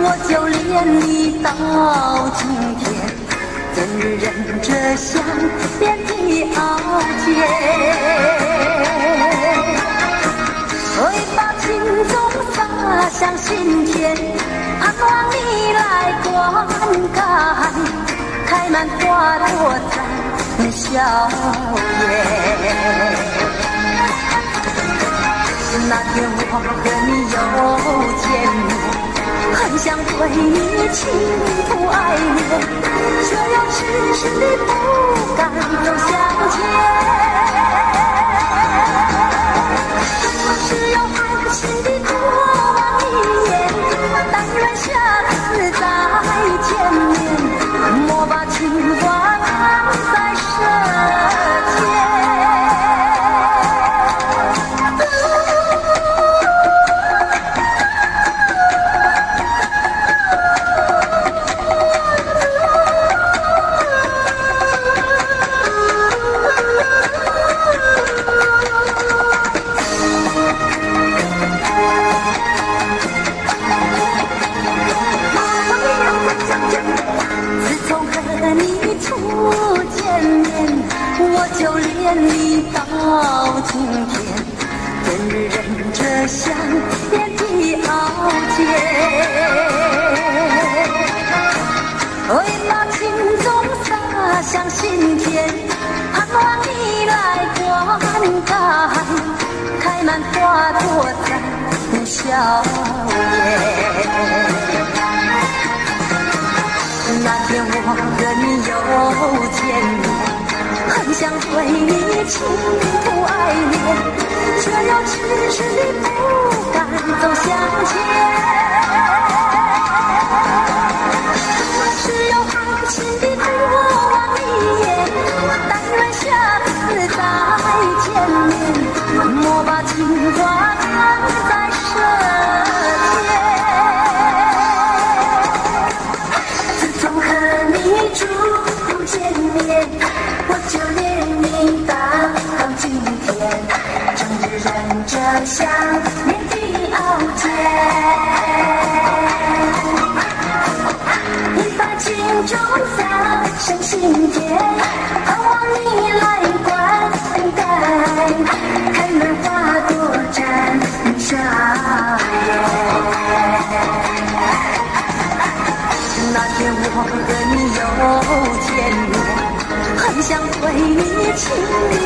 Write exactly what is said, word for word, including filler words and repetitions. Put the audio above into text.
我就恋你到今天，怎忍着想念的傲娇，会把情衷洒向心田，盼望你来灌溉，开满花朵在笑颜。那天我和你又见面，很想对你倾吐爱恋，却又迟迟地不敢走向前。只有爱情的多望一眼，但愿下次再见面，莫把情话藏在舌尖。就恋你到今天，怎忍着想念的傲娇，会把情衷洒向心田，盼望你来灌溉，开满花朵在笑颜。那天我和你又见面，很想对你倾吐爱恋，却又迟迟地不敢走向前。只有爱情的多望一眼，但愿下次再见面，莫把情话藏在舌尖。自从和你初见面，我就恋你到今天，终日忍着想念的傲娇，你把情衷洒向心田，盼望你来灌溉，开满花朵绽笑颜。那天我和你又见面，很想对你倾